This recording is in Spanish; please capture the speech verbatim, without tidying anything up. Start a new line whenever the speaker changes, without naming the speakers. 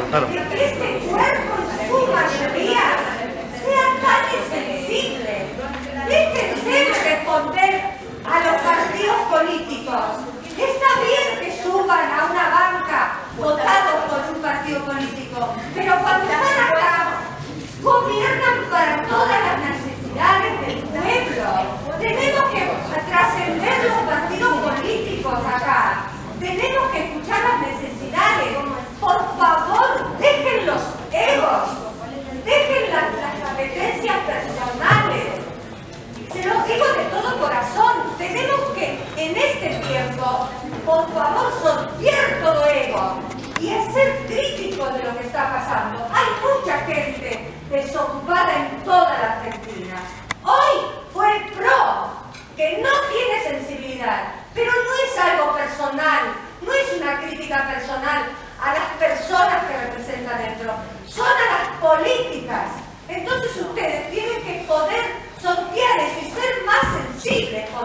claro.
de que este cuerpo en su mayoría sea tan insensible. Déjense de responder a los partidos políticos. Está bien que suban a una banca votados por un partido político, pero cuando están acá, gobiernan para todas las necesidades del pueblo. Tenemos que trascender los partidos políticos acá. Tenemos que escuchar las necesidades. Por favor, dejen los egos, dejen las, las apetencias personales. Se los digo de todo corazón. Tenemos que, en este tiempo, por favor, sortear todo ego y ser críticos de lo que está pasando. Hay mucha gente desocupada en toda la Argentina. Hoy fue el PRO, que no tiene sensibilidad, pero no es algo personal, no es una crítica personal a las personas que representan dentro, son a las políticas. Entonces ustedes tienen que poder sortear eso y ser más sensibles.